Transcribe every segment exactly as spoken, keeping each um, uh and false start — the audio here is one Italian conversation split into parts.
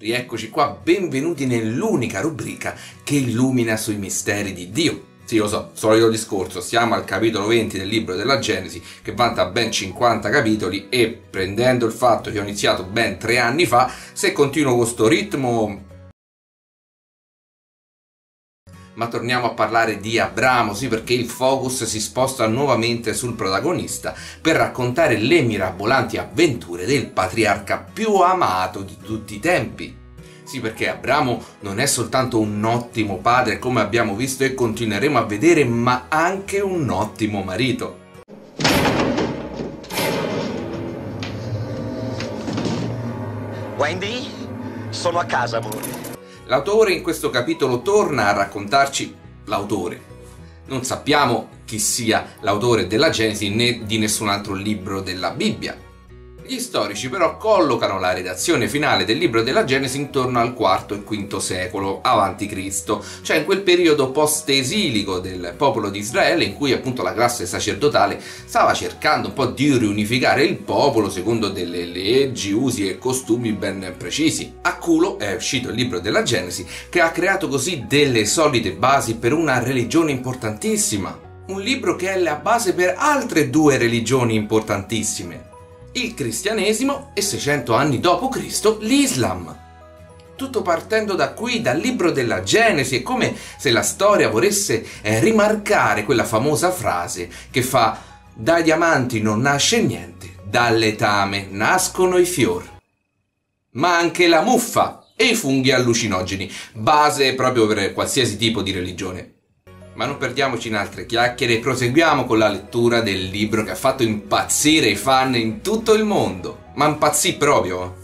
Rieccoci qua, benvenuti nell'unica rubrica che illumina sui misteri di Dio. Sì, lo so, solito discorso, siamo al capitolo venti del libro della Genesi, che vanta ben cinquanta capitoli, e prendendo il fatto che ho iniziato ben tre anni fa, se continuo con sto ritmo... Ma torniamo a parlare di Abramo, sì, perché il focus si sposta nuovamente sul protagonista per raccontare le mirabolanti avventure del patriarca più amato di tutti i tempi. Sì, perché Abramo non è soltanto un ottimo padre, come abbiamo visto e continueremo a vedere, ma anche un ottimo marito. Wendy? Sono a casa, amore. L'autore in questo capitolo torna a raccontarci l'autore. Non sappiamo chi sia l'autore della Genesi né di nessun altro libro della Bibbia. Gli storici però collocano la redazione finale del libro della Genesi intorno al quarto e quinto secolo avanti Cristo, cioè in quel periodo post-esilico del popolo di Israele, in cui appunto la classe sacerdotale stava cercando un po' di riunificare il popolo secondo delle leggi, usi e costumi ben precisi. A culo è uscito il libro della Genesi, che ha creato così delle solide basi per una religione importantissima. Un libro che è la base per altre due religioni importantissime: il cristianesimo e seicento anni dopo Cristo l'Islam. Tutto partendo da qui, dal libro della Genesi, è come se la storia volesse eh, rimarcare quella famosa frase che fa: dai diamanti non nasce niente, dal letame nascono i fiori. Ma anche la muffa e i funghi allucinogeni, base proprio per qualsiasi tipo di religione. Ma non perdiamoci in altre chiacchiere e proseguiamo con la lettura del libro che ha fatto impazzire i fan in tutto il mondo. Ma impazzì proprio!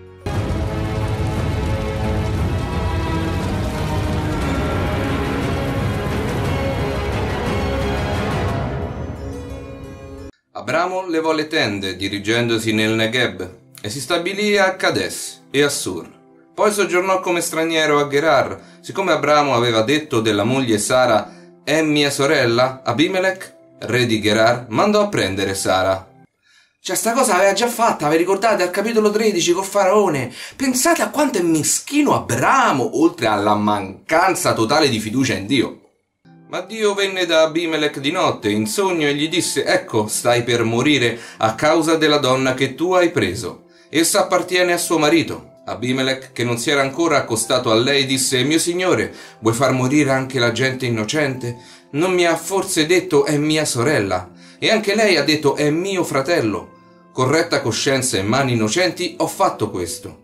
Abramo levò le tende dirigendosi nel Negev e si stabilì a Kades e a Sur. Poi soggiornò come straniero a Gerar, siccome Abramo aveva detto della moglie Sara: è mia sorella. Abimelech, re di Gerar, mandò a prendere Sara. Cioè, sta cosa l'aveva già fatta, vi ricordate, al capitolo tredici con Faraone? Pensate a quanto è meschino Abramo, oltre alla mancanza totale di fiducia in Dio. Ma Dio venne da Abimelech di notte in sogno e gli disse: ecco, stai per morire a causa della donna che tu hai preso. Essa appartiene a suo marito. Abimelech, che non si era ancora accostato a lei, disse: mio signore, vuoi far morire anche la gente innocente? Non mi ha forse detto è mia sorella? E anche lei ha detto è mio fratello. Con retta coscienza e mani innocenti ho fatto questo.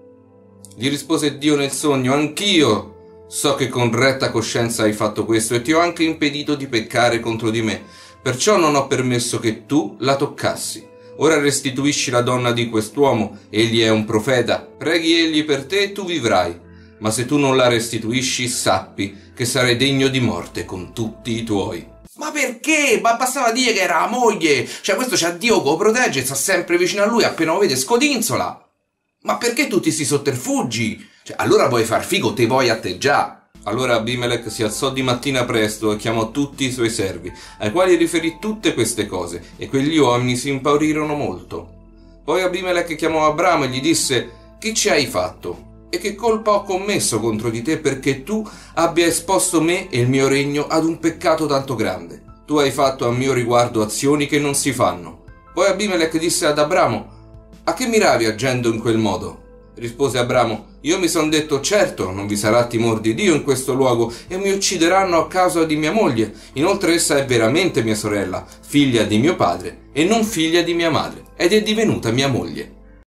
Gli rispose Dio nel sogno: anch'io so che con retta coscienza hai fatto questo e ti ho anche impedito di peccare contro di me, perciò non ho permesso che tu la toccassi. Ora restituisci la donna di quest'uomo, egli è un profeta, preghi egli per te e tu vivrai. Ma se tu non la restituisci, sappi che sarai degno di morte con tutti i tuoi. Ma perché? Ma bastava dire che era la moglie! Cioè, questo c'ha Dio che lo protegge e sta sempre vicino a lui, appena lo vede scodinzola! Ma perché tutti sti sotterfugi? Cioè, allora vuoi far figo, te vuoi a te già! Allora Abimelech si alzò di mattina presto e chiamò tutti i suoi servi, ai quali riferì tutte queste cose, e quegli uomini si impaurirono molto. Poi Abimelech chiamò Abramo e gli disse: che ci hai fatto? E che colpa ho commesso contro di te perché tu abbia esposto me e il mio regno ad un peccato tanto grande? Tu hai fatto a mio riguardo azioni che non si fanno. Poi Abimelech disse ad Abramo: a che miravi agendo in quel modo? Rispose Abramo: io mi son detto, certo, non vi sarà timor di Dio in questo luogo e mi uccideranno a causa di mia moglie. Inoltre essa è veramente mia sorella, figlia di mio padre e non figlia di mia madre, ed è divenuta mia moglie.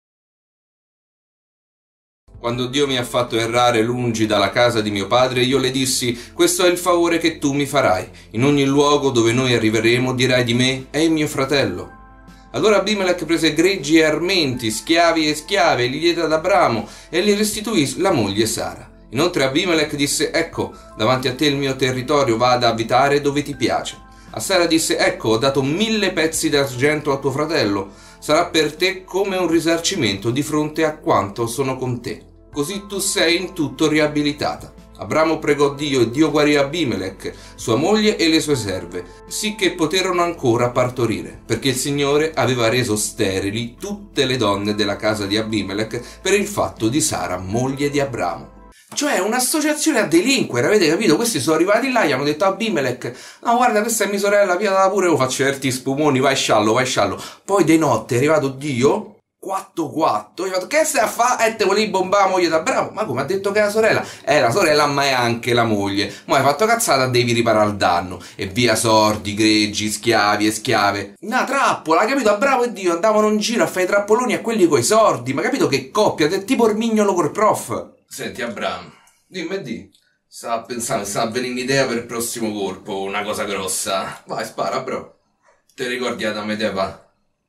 Quando Dio mi ha fatto errare lungi dalla casa di mio padre, io le dissi: questo è il favore che tu mi farai. In ogni luogo dove noi arriveremo dirai di me: è il mio fratello. Allora Abimelech prese greggi e armenti, schiavi e schiave, e li diede ad Abramo e gli restituì la moglie Sara. Inoltre Abimelech disse: ecco, davanti a te il mio territorio, va ad abitare dove ti piace. A Sara disse: ecco, ho dato mille pezzi d'argento a tuo fratello, sarà per te come un risarcimento di fronte a quanto sono con te. Così tu sei in tutto riabilitata. Abramo pregò Dio e Dio guarì Abimelech, sua moglie e le sue serve, sicché poterono ancora partorire, perché il Signore aveva reso sterili tutte le donne della casa di Abimelech per il fatto di Sara, moglie di Abramo. Cioè un'associazione a delinquere, avete capito? Questi sono arrivati là, gli hanno detto a Abimelech: no, guarda, questa è mia sorella, piatala pure, io faccio certi spumoni, vai sciallo, vai sciallo. Poi di notte è arrivato Dio, quattro quattro, gli ha fatto: che stai a fare? E te volevi bombare la moglie da Bravo? Ma come, ha detto che è la sorella? È la sorella, ma è anche la moglie. Ma hai fatto cazzata, devi riparare il danno. E via sordi, greggi, schiavi e schiave. Una trappola, capito? A Bravo e Dio andavano in giro a fare i trappoloni a quelli coi sordi. Ma capito che coppia? Tipo il mignolo col prof. Senti Abramo, dimmi di, stava pensando, stava venendo un'idea per il prossimo colpo, una cosa grossa. Vai, spara, bro. Te ricordi Adamo ed Eva?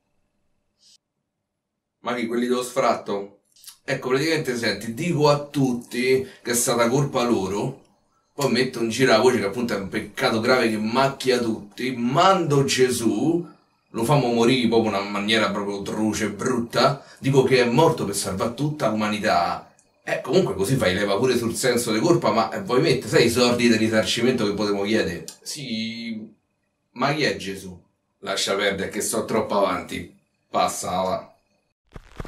Ma chi, quelli dello sfratto? Ecco, praticamente senti, dico a tutti che è stata colpa loro, poi metto in giro la voce che appunto è un peccato grave che macchia tutti, mando Gesù, lo famo morire proprio in una maniera proprio truce, brutta, dico che è morto per salvare tutta l'umanità. Eh, comunque così fai leva pure sul senso di colpa, ma eh, poi mette, sai, i soldi del risarcimento che potevo chiedere? Sì, ma chi è Gesù? Lascia perdere che sto troppo avanti, passa, va.